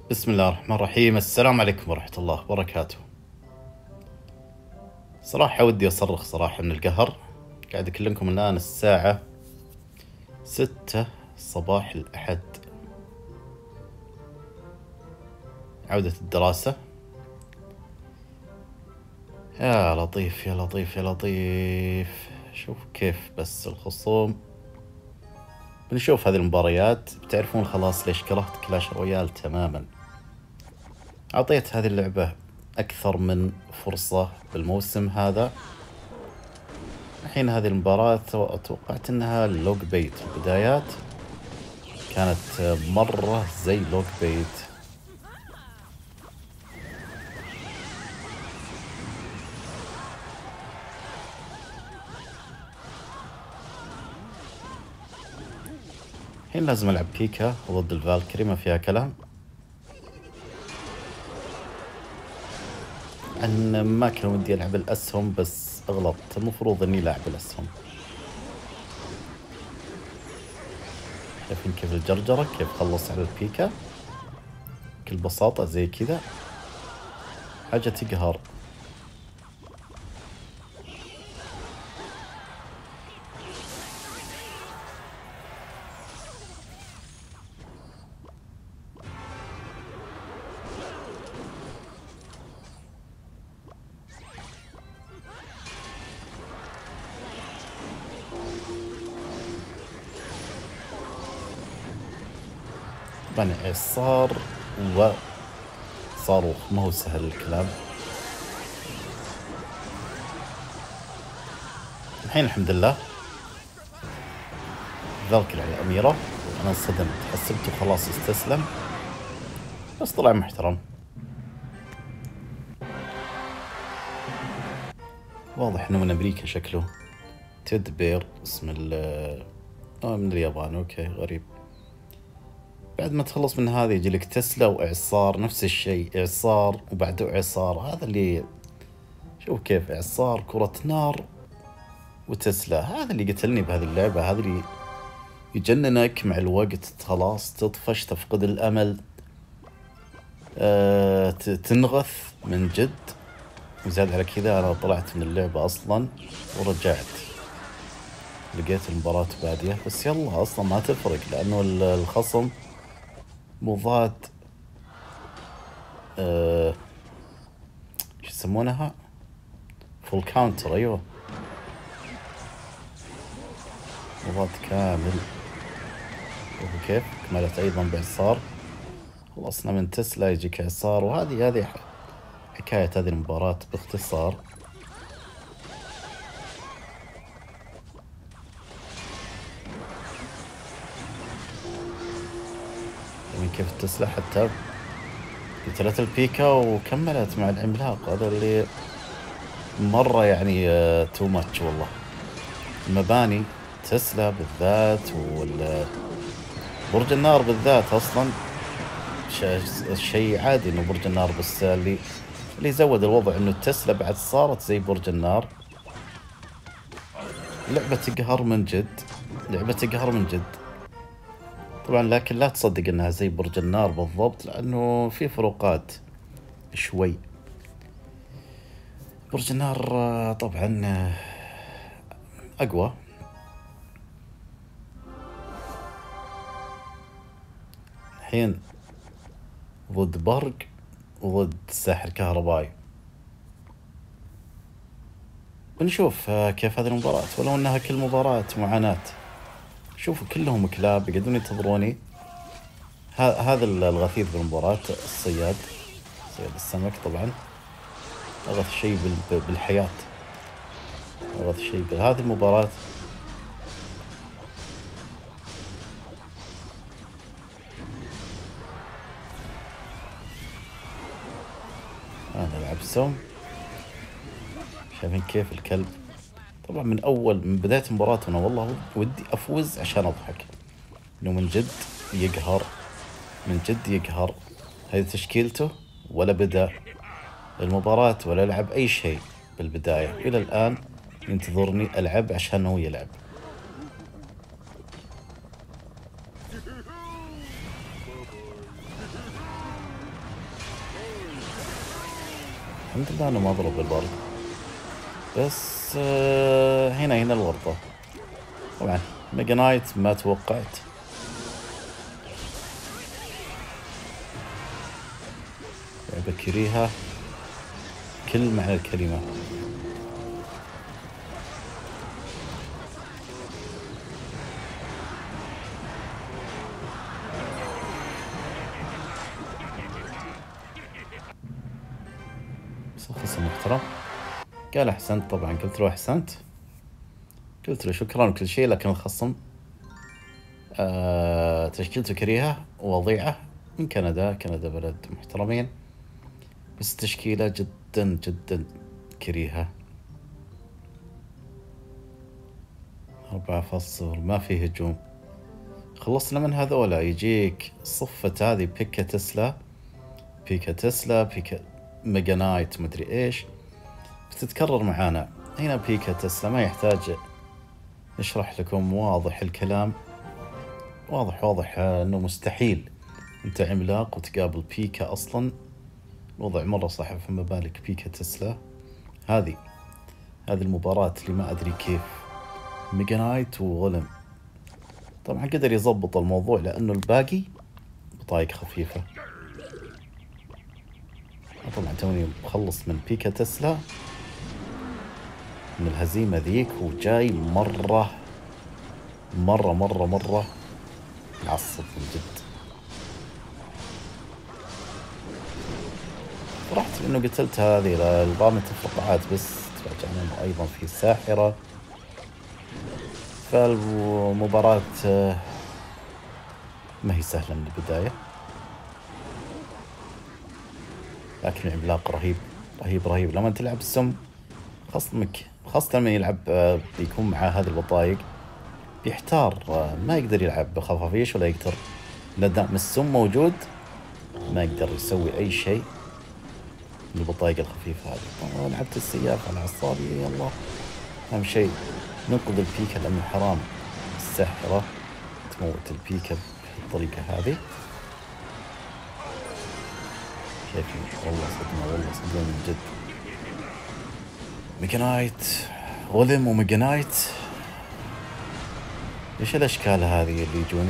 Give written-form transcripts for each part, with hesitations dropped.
بسم الله الرحمن الرحيم. السلام عليكم ورحمة الله وبركاته. صراحة ودي أصرخ صراحة من القهر. قاعد أكلمكم الآن الساعة 6 صباح الأحد، عودة الدراسة. يا لطيف يا لطيف يا لطيف، شوف كيف بس الخصوم. بنشوف هذه المباريات بتعرفون خلاص ليش كرهت كلاش رويال تماما. أعطيت هذه اللعبة أكثر من فرصة بالموسم هذا. الحين هذه المباراة توقعت انها لوج بيت. البدايات كانت مرة زي لوج بيت. الحين لازم العب بيكا ضد الفالكري، ما فيها كلام. ان ما كان ودي العب الاسهم بس اغلطت، المفروض اني لاعب الاسهم. شايفين كيف الجرجرة، كيف خلص على البيكا بكل بساطة زي كذا، حاجة تقهر. طبعا إعصار وصاروخ، ما هو سهل الكلام. الحين الحمد لله فالكري على الأميرة. أنا انصدمت، حسبته خلاص استسلم بس طلع محترم. واضح انه من امريكا شكله. تيد بير اسم من اليابان. اوكي غريب. بعد ما تخلص من هذا يجي لك تسلا واعصار، نفس الشيء، اعصار وبعده اعصار. هذا اللي شوف كيف اعصار، كرة نار وتسلا. هذا اللي قتلني بهذه اللعبة. هذا اللي يجننك مع الوقت، خلاص تطفش، تفقد الامل، تنغث من جد. وزاد على كذا انا طلعت من اللعبة اصلا ورجعت، لقيت المباراة بادية. بس يلا اصلا ما تفرق لانه الخصم مضاد. شو يسمونها؟ فول كاونتر. ايوه مضاد كامل. شوفوا كيف كملت ايضا باعصار. خلصنا من تسلا يجيك اعصار. وهذه حكاية هذه المباراة باختصار. من كيف تسلا حتى قتلت البيكا وكملت مع العملاق. هذا اللي مرة يعني تو ماتش والله. المباني تسلا بالذات برج النار بالذات اصلا شيء عادي انه برج النار، بس اللي زود الوضع انه تسلا بعد صارت زي برج النار. لعبة تقهر من جد، لعبة تقهر من جد. طبعا لكن لا تصدق انها زي برج النار بالضبط، لانه في فروقات شوي. برج النار طبعا اقوى. الحين ضد برق وضد ساحر كهربائي. بنشوف كيف هذه المباراة، ولو انها كل مباراة معاناة. شوفوا كلهم كلاب يقعدون ينتظروني. هذا الغثيث بالمباراة، الصياد، صياد السمك طبعا. أغث شيء بالحياة، أغث شيء بهذه المباراة. أنا ألعب سوم. شايفين كيف الكلب. طبعا من بداية المباراة وأنا والله ودي أفوز عشان أضحك، إنه من جد يقهر، من جد يقهر. هذه تشكيلته ولا بدأ المباراة ولا لعب أي شيء بالبداية. إلى الآن ينتظرني ألعب عشان هو يلعب. الحمد لله انه ما ضرب بالبرد. بس هنا الورطة. طبعا ميجا نايت ما توقعت. لعبة كريهة كل معنى الكلمة. بس الخصم محترم قال أحسنت. طبعا قلت له أحسنت، قلت له شكرا وكل شيء، لكن الخصم تشكيلته كريهة ووضيعة من كندا. كندا بلد محترمين، بس تشكيلة جدا جدا كريهة. 4-0 ما في هجوم. خلصنا من هذولا، يجيك صفة هذه بيكا تسلا، بيكا ميجا نايت مدري ايش، بتتكرر معانا. هنا بيكا تسلا ما يحتاج نشرح لكم، واضح الكلام، واضح انه مستحيل انت عملاق وتقابل بيكا اصلا. الوضع مرة صعب، فما بالك بيكا تسلا. هذه المباراة اللي ما ادري كيف ميجا نايت وغلم. طبعا قدر يضبط الموضوع لانه الباقي بطايق خفيفة. طبعا توني مخلص من بيكا تسلا من الهزيمة ذيك، وجاي مرة معصب من جد. فرحت لأنه قتلت هذه البامة الفقاعات، بس تفاجأنا أنه أيضا في ساحرة. فالمباراة ما هي سهلة من البداية، لكن العملاق رهيب لما تلعب السم خصمك، خاصة لما يلعب بيكون معاه هذه البطايق، بيحتار، ما يقدر يلعب بخفافيش ولا يقدر، لأن السم موجود ما يقدر يسوي أي شيء من البطايق الخفيفة هذه. طبعا لعبت السياف على عصابي، يلا أهم شيء ننقذ البيكا، لأنه حرام الساحرة تموت البيكا بالطريقة هذه. شايفين والله صدمة من جد. ميجا نايت غلم وميجا نايت، ايش الاشكال هذه اللي يجوني؟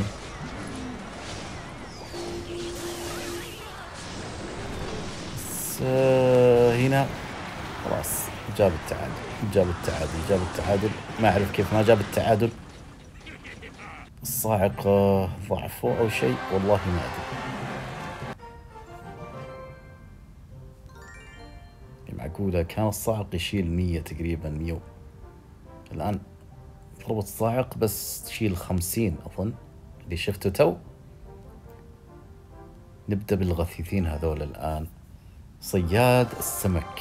بس هنا خلاص جاب التعادل. ما اعرف كيف ما جاب التعادل. الصاعق ضعفه او شيء، والله ما ادري. معقولة كان الصاعق يشيل 100 تقريبا، 100. الآن ضربة الصاعق بس تشيل 50 أظن اللي شفته تو. نبدأ بالغثيثين هذول الآن. صياد السمك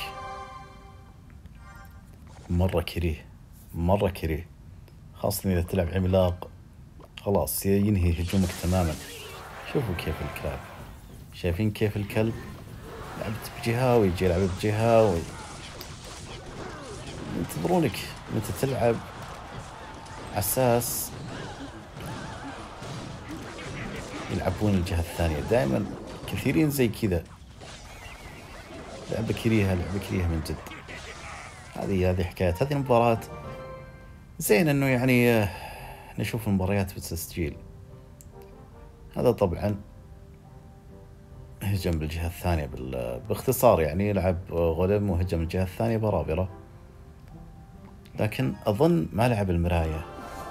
مرة كريه، خاصة إذا تلعب عملاق، خلاص ينهي هجومك تماما. شوفوا كيف الكلاب، شايفين كيف الكلب لعبت بجهة ويجي يلعب بجهة ينتظرونك انت تلعب عساس يلعبون الجهة الثانية. دائما كثيرين زي كذا. لعبة كريهة من جد. هذه حكاية هذه المباراة. زين انه يعني نشوف المباريات بالتسجيل. هذا طبعا هجم بالجهة الثانية باختصار، يعني لعب غلم وهجم الجهة الثانية برابرة، لكن أظن ما لعب المراية.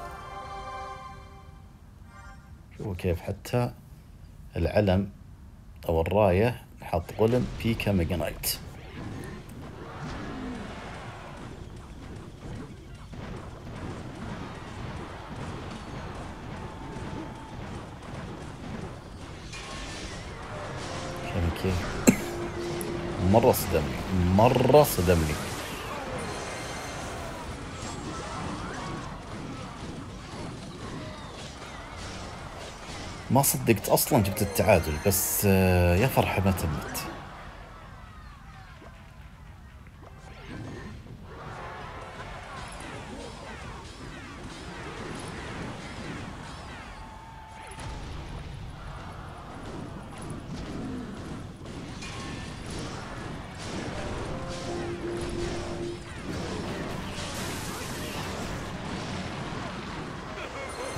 شوفوا كيف حتى العلم أو الراية نحط غلم بيكا ميجا نايت. كيف مرة صدمني. ما صدقت أصلا جبت التعادل، بس يا فرحة ما تمت.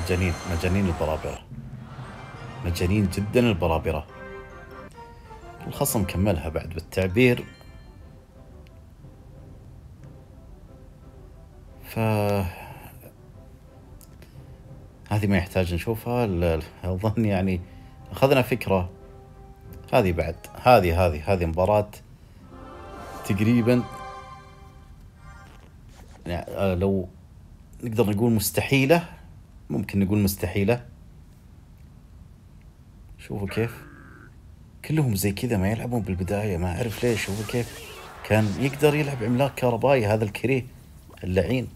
مجانين مجانين البرابرة، مجانين جدا البرابرة. الخصم كملها بعد بالتعبير. ف هذه ما يحتاج نشوفها. أظن يعني أخذنا فكرة. هذه بعد هذه مباراة تقريبا يعني لو نقدر نقول مستحيلة، ممكن نقول مستحيلة. شوفوا كيف كلهم زي كذا ما يلعبون بالبداية، ما أعرف ليش. شوفوا كيف كان يقدر يلعب عملاق كهربائي هذا الكريه اللعين.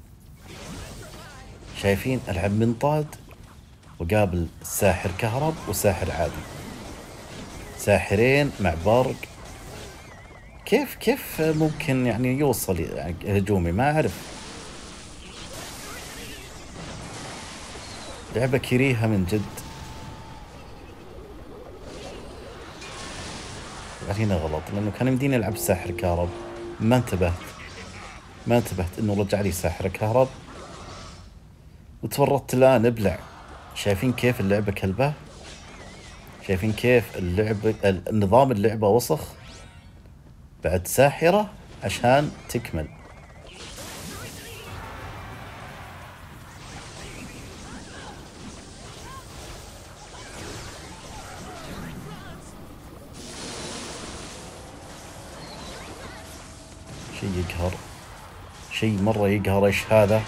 شايفين ألعب منطاد وقابل ساحر كهرب وساحر عادي، ساحرين مع برق. كيف ممكن يعني يوصل يعني هجومي؟ ما أعرف. لعبة كريهة من جد. هنا غلط لأنه كان يمديني ألعب ساحر كهرب. ما انتبهت إنه رجع لي ساحر كهرب وتورطت الآن ابلع. شايفين كيف اللعبة كلبة؟ شايفين كيف اللعبة النظام اللعبة وسخ؟ بعد ساحرة عشان تكمل. شيء يقهر، شيء مرة يقهر. ايش هذا؟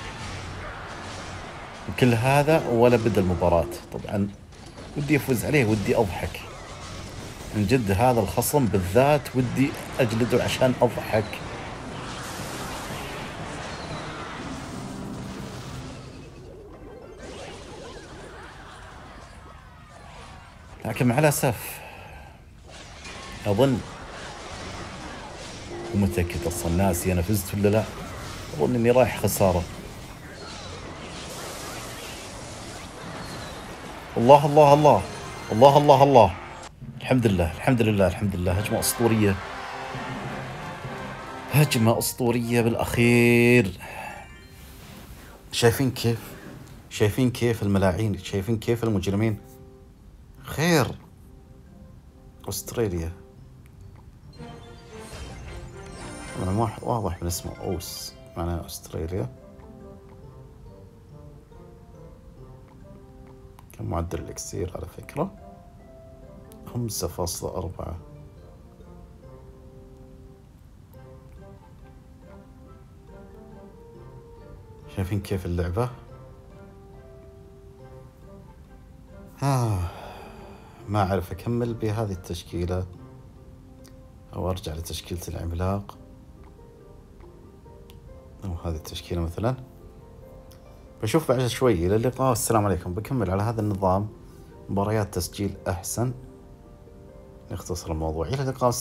كل هذا ولا بدأ المباراة. طبعا ودي افوز عليه، ودي اضحك من جد. هذا الخصم بالذات ودي اجلده عشان اضحك. لكن مع الاسف اظن ومتأكد اصلا ناسي انا فزت ولا لا. اظن اني رايح خسارة. الله الله الله الله الله الله. الحمد لله الحمد لله الحمد لله. هجمة أسطورية، هجمة أسطورية بالأخير. شايفين كيف؟ شايفين كيف الملاعين؟ شايفين كيف المجرمين؟ خير أستراليا. واضح من اسمه أوس معناه أستراليا. كم معدل الإكسير على فكرة؟ 5.4. شايفين كيف اللعبة؟ ما أعرف أكمل بهذه التشكيلة أو أرجع لتشكيلة العملاق أو هذه التشكيلة مثلا. بشوف بعد شوي. إلى اللقاء والسلام عليكم. بكمل على هذا النظام، مباريات تسجيل أحسن، نختصر الموضوع. إلى اللقاء.